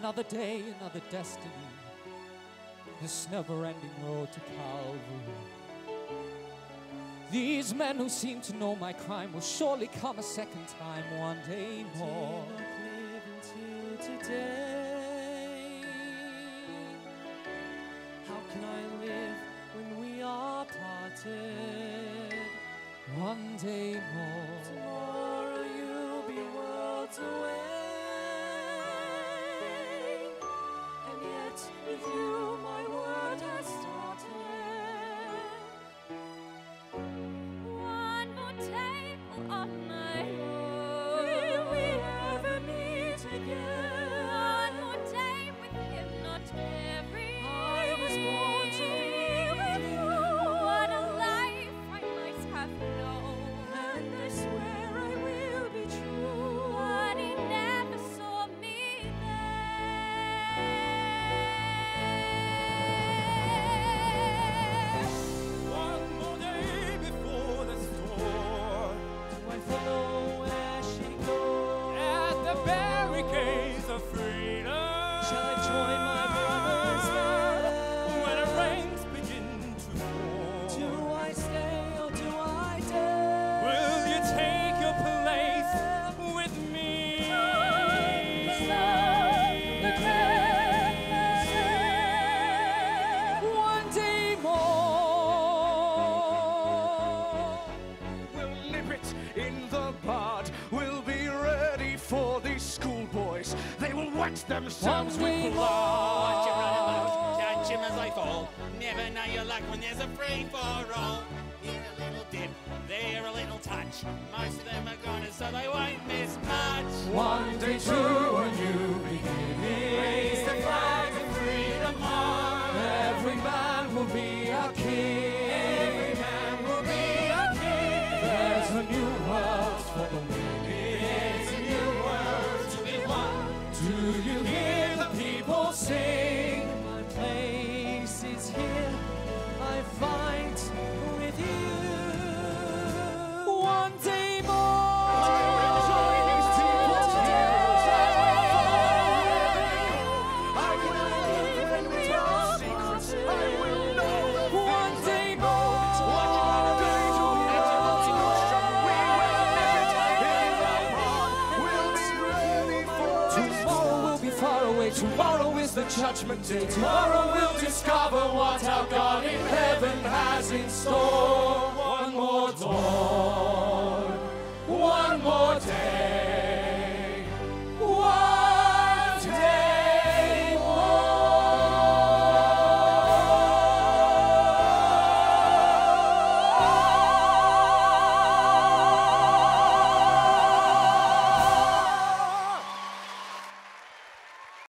Another day, another destiny, this never-ending road to Calvary. These men who seem to know my crime will surely come a second time one day more. Did not live until today. How can I live when we are parted? One day more. Tomorrow you'll be worlds away, and yet with you my world has started. One more table on my own. Will we ever meet again? One more day with him, not every I was born to be with you. What a life I might have known. And I swear I will be true. But he never saw me there. One more day before the storm. Do I follow where she goes? At the barricades of freedom. Shall I join my brothers there? When the ranks begin to form. Do I stay or do I dare? Will you take your place with me? One day more. We'll nip it in the bud. We'll be ready for these schoolboys. They will wet themselves One day with more. blood. Watch your runabout, catch him as I fall. Never know your luck when there's a free-for-all. Here a little dip, there a little touch. Most of them are goners, so they won't miss much. One day true, a new beginning. Raise the flag of freedom high. Every man will be a king. Every man will be a king. There's a new world for the winning. It's a new world to be won. Do you hear the people sing? My place is here. I fight with you. One day more. Join these people I will live and tell secrets. I will know the One day more. What you gonna do to we will nip it in the bud. We'll be ready for Tomorrow will be far away. Tomorrow is the judgment day. Tomorrow we'll discover what our God in heaven has in store. One more dawn.